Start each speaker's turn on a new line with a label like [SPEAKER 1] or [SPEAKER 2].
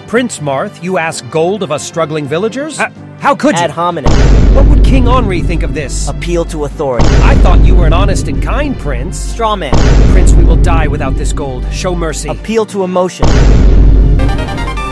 [SPEAKER 1] Prince Marth, you ask gold of us struggling villagers? How could you?
[SPEAKER 2] Ad hominem.
[SPEAKER 1] What would King Henri think of this?
[SPEAKER 2] Appeal to authority.
[SPEAKER 1] I thought you were an honest and kind prince.
[SPEAKER 2] Straw man.
[SPEAKER 1] Prince, we will die without this gold. Show mercy.
[SPEAKER 2] Appeal to emotion.